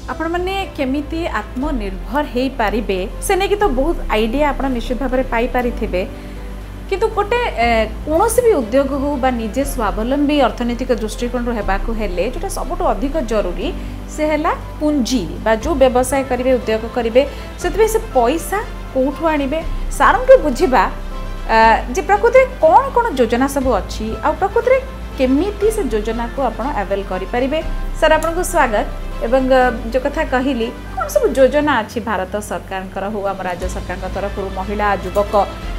आपण माने केमिति आत्मनिर्भर हो पारे से नहीं कि तो बहुत आइडिया आप निश्चित भाव में पाई थे किंतु गोटे कौन भी उद्योग हो बा निजे स्वावलंबी अर्थनैतिक दृष्टिकोण होगाक हेले जोटा सबुठ अधिक जरूरी से है पुंजी बा जो व्यवसाय करेंगे उद्योग करेंगे से पैसा कौटू आणवे सार बुझा जे प्रकृति कौन कौन योजना सब अच्छी आ प्रकृति केमिति से योजना को आप अवेल करें। सर आपको स्वागत एवं जो कथा कहली कौन सब योजना अच्छी भारत सरकार हो आम राज्य सरकार तरफ महिला युवक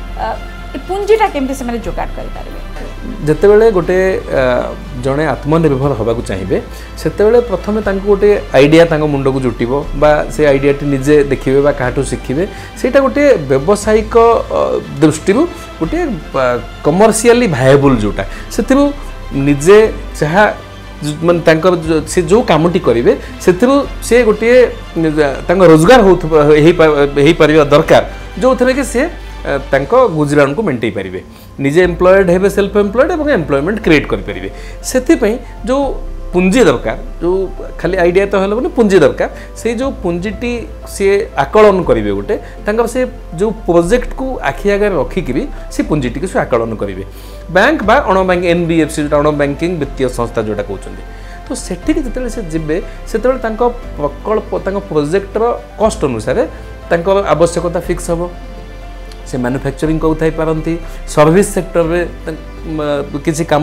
पुंजीटा केमती से जोगाड़ करें जितेबाला गोटे जड़े आत्मनिर्भर होगा चाहिए से प्रथम गोटे आइडिया मुंड को जुटो से आइडिया निजे देखिए क्या शिखिबे से गोटे व्यावसायिक दृष्टि गोटे कमर्शियली भाएबल जोटा से निजे जहाँ माने से जो कामटी करेंगे से गोटे रोजगार हो पार दरकार जो थे कि सी गुजराण को मेंटेन पारे निजे एम्प्लॉयड है सेल्फ एम्प्लॉयड और एम्प्लॉयमेंट क्रिएट करें से जो पुंजी दरकार जो खाली आइडिया तो है पुंजी दरकार से जो पुंजीटी सी आकलन करेंगे गोटे से जो प्रोजेक्ट को आखि आगे रखिकी से पुंजीटी से आकलन करेंगे बैंक बा अण बैंक एनबीएफसी जो अण बैंकिंग वित्तीय संस्था जोटा कहते तो सेठी जिते से जीवे से प्रकल्प प्रोजेक्टर कस्ट अनुसार आवश्यकता फिक्स हम से मैन्युफैक्चरिंग को उठाई पारती सर्विस सेक्टर में किसी काम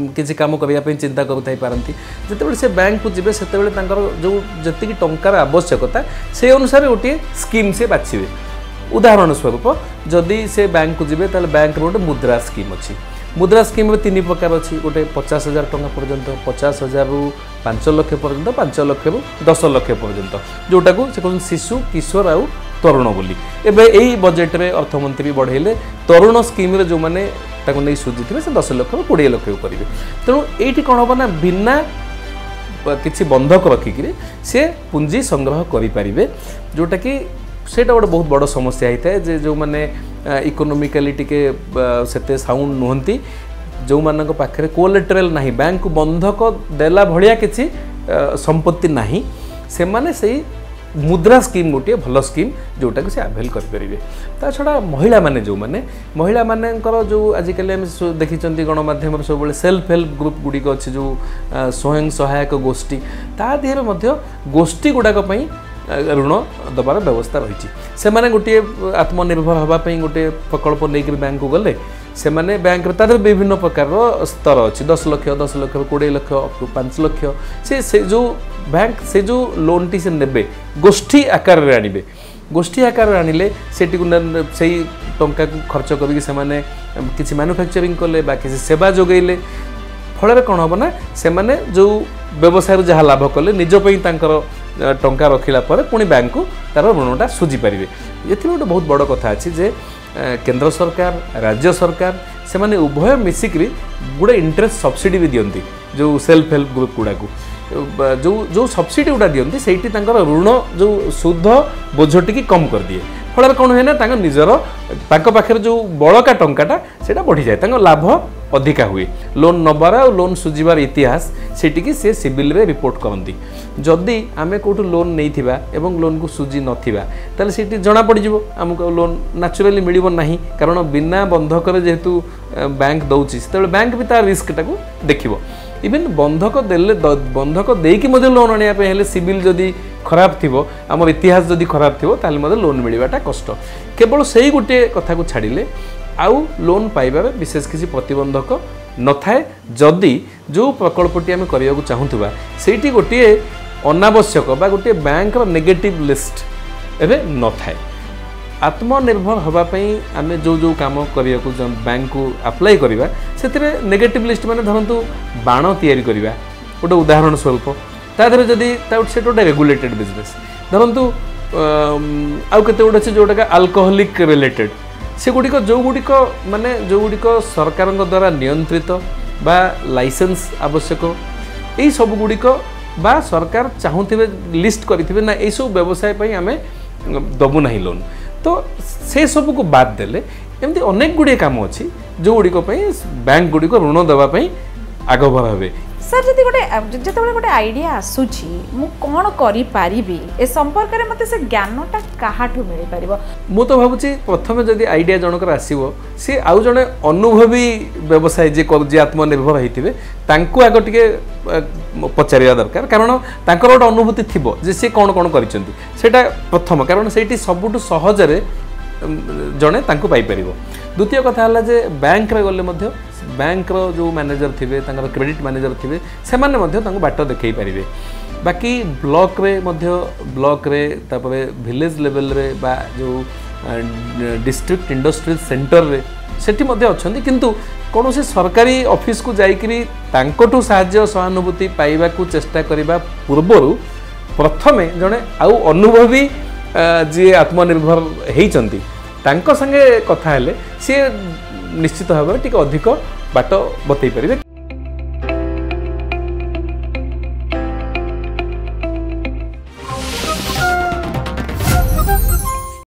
करने चिंता करुई पारती जिते से बैंक को जीवे से जो जी टंकार आवश्यकता से अनुसार गोटे स्कीम से बाछे उदाहरण स्वरूप जदि से बैंक को जीवे ताले बैंक गोटे मुद्रा स्कीम अच्छी मुद्रा स्कीम में 3 प्रकार अच्छी गोटे 50,000 टंका पर्यंत 50,000 रु 5 लाख पर्यंत 5 लाख रु 10 लाख पर्यंत जोटा को से कहते शिशु किशोर आउ तरुण बोली एबे यही बजेट में अर्थमंत्री बढ़ेले तरुण स्कीम रे जो माने ताको नै सुझी थे से 10 लाख 20 लाख करेंगे तेणु ये कौन हम ना बिना किसी बंधक रखिक से पुंजी संग्रह करें जोटा कि सेटा गोटे बहुत बड़ समस्या होता है जो मैंने इकोनोमिकली टिके सेते साउंड नुहंती जो मानक पाखरे कोलेटरल नहीं बैंक को बंधक देला भलिया किसी संपत्ति नहीं से माने सही मुद्रा स्कीम गोटे भल स्कीम जोटा कि से आवेल करेंगे ता छड़ा महिला माने जो माने महिला मानकर जो आजिकल देखी गणमाध्यम सब सेल्फ हेल्प ग्रुप गुड़िक अच्छे जो स्वयं सहायक गोष्ठी ता देहरे गोष्ठी गुड़ाक ऋण दबार व्यवस्था रही से माने गोटे आत्मनिर्भर होगापी गोटे प्रकल्प नहीं बैंक को गले से माने बैंक तार विभिन्न प्रकार स्तर अच्छी 10 लाख 20 लाख अप टू 5 लाख से जो बैंक से जो लोन टी से नेबे गोष्ठी आकार रे आनिबे गोष्ठी आकार आनिले सेटी से टंका को खर्च करके से माने किसी मैन्युफैक्चरिंग कले बा किसी सेवा जोगैले फल कौन हम ना से माने जो व्यवसाय जहाँ लाभ कले निजपी टंका रखिला पर पुणी बैंक को तार ऋणटा सुझी पारे ये गोटे बहुत बड़ कथा अच्छी जे केंद्र सरकार राज्य सरकार से माने उभय मिसिक्री गोटे इंटरेस्ट सब्सिडी भी दियंती जो सेल्फ हेल्प ग्रुप गुड़ा को जो सब्सिडी गुड़ा दियंती सेठी तांकर ऋण जो सुध बोझटी की कम कर दिए फल कौन हुए ना निजर पाखे जो बड़का टंकाटा से बढ़ी जाए लाभ अधिका हुए लोन नबार और लोन सुझीबार इतिहास सेटिकी से सिविल रे रिपोर्ट करती जदि आम कौटू लोन नहीं थिबा एवं लोन को सुझी नथिबा ताले सेठी जना पड़ जिवो हमको लोन नेचुरली मिलिबो नाही कारण बिना बंधक जेहेतु बैंक दउची से बैंक भी तार रिस्कटा को देखिबो इवेन बंधक देले बंधक देकी मधे लोन आनिया पे हेले सिविल जदि खराब थिबो हमर इतिहास जदि खराब थिबो ताले मधे लोन मिलिबाटा कष्ट केवल सही गोटे कथा को छाड़िले आउ लोन पाइबार विशेष किसी प्रतिबंधक न थाए जदि जो प्रकल्पटी आम करने चाहूबा से गोटे अनावश्यक बा गोटे बैंक नेगेटिव लिस्ट एवं न थाए आत्मनिर्भर होगापी आम जो जो काम करने को बैंक को अप्लाई करवा से नेगेटिव लिस्ट माने धरतु बाण तैयारी करवा गोटे उदाहरण स्वरूप तादर जदि से गोटे रेगुलेटेड बिजनेस धरतु आउ केते गोटे अच्छे जोटा अल्कोहलिक रिलेटेड से गुड़िक जो गुड़िक माने जो गुड़िक सरकार द्वारा नियंत्रित बा लाइसेंस आवश्यक यही सब गुड़िक बा सरकार चाहूथे लिस्ट करेंगे ना यही सब व्यवसाय आम दबू ना लोन तो से सब को बाद देले एमती अनेक गुड़िए काम अच्छी जो गुड़िक बैंक गुड़िक ऋण देवाई आगभर हे सर जदि गोटे जितेबाला गोटे आइडिया आसूची मु कौन करी पारिबी ए संपर्क में मते से ज्ञानटा काहाठू मिल पारिबो मु तो भाबुची प्रथमे जदि आइडिया जनकर आसीबो से आउ जने अनुभवी व्यवसायी जे आत्मनिर्भर होइतिबे तांको आगो टिके पचारिया दरकार कारण तांकर गोटे अनुभूति थिबो जे से कोन कोन करिसंती सेटा प्रथम कारण सेठी सबुटु सहजरे जने तांको पाई परिबो द्वितीय कथा हला जे बैंक रे गले मध्य बैंक रो जो मैनेजर थिबे तांकर क्रेडिट मैनेजर थिबे से माने मध्य तांको बाट देखै परिबे बाकी ब्लॉक रे तापरे विलेज लेवल रे बा जो डिस्ट्रिक्ट इंडस्ट्रियल सेंटर रे सेठी मध्य अछंती किंतु कौन से सरकारी ऑफिस को जाइकरी तांकोटू साहाय्य सहानुभूति पाइबा को चेष्टा करिबा पूर्वरु प्रथमे जने आउ अनुभवी जी आत्मनिर्भर हेइचंती तांको संगे कथा हेले से निश्चित भाव टिके अधिक बाट बतई परिबे।